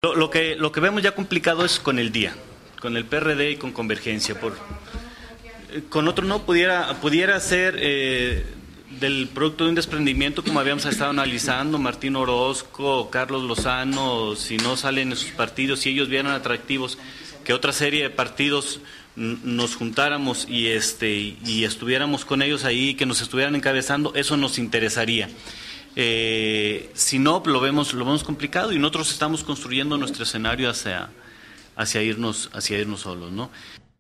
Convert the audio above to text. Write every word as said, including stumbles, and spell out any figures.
Lo, lo que lo que vemos ya complicado es con el día, con el P R D y con Convergencia. Por con otro no pudiera pudiera ser eh, del producto de un desprendimiento, como habíamos estado analizando, Martín Orozco, Carlos Lozano, si no salen en sus partidos, si ellos vieran atractivos, que otra serie de partidos nos juntáramos y este y estuviéramos con ellos ahí, que nos estuvieran encabezando, eso nos interesaría. Eh, si no, lo vemos lo vemos complicado y nosotros estamos construyendo nuestro escenario hacia hacia irnos hacia irnos solos, ¿no?